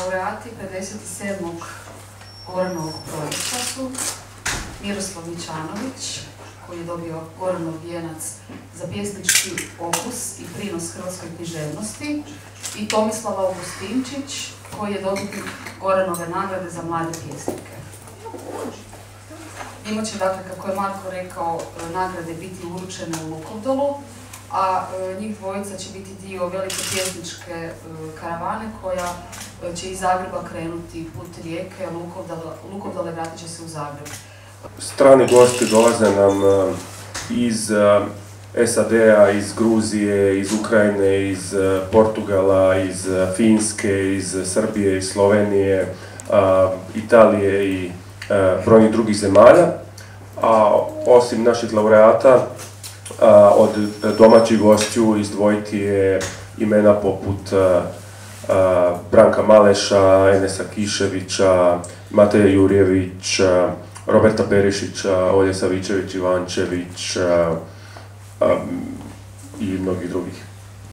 Laureati 57. Goranovog projekta su Miroslav Mićanović, koji je dobio Goranov vijenac za pjesnički opus i prinos hrvatskoj književnosti, i Tomislav Augustinčić, koji je dobitnik Goranove nagrade za mlade pjesnike. Imaće, dakle, kako je Marko rekao, nagrade biti uručene u Lukovdolu, a njih dvojica će biti dio velike pjesničke karavane koja će iz Zagreba krenuti put Rijeke, Lukovdale vratit će se u Zagreb. Strani gosti dolaze nam iz SAD-a, iz Gruzije, iz Ukrajine, iz Portugala, iz Finske, iz Srbije, iz Slovenije, Italije i brojnih drugih zemalja. A osim naših laureata, od domaćih gostiju izdvojiti je imena poput Branka Maleša, Enesa Kiševića, Mateja Jurjević, Roberta Perišića, Olje Savičević Ivančević i mnogih drugih.